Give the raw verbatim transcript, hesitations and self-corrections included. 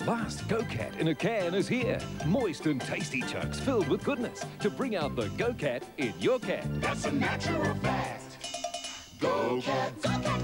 At last, Go-Cat in a can is here. Moist and tasty chunks filled with goodness to bring out the Go-Cat in your cat. That's a natural fact. Go-Cat. Go-Cat.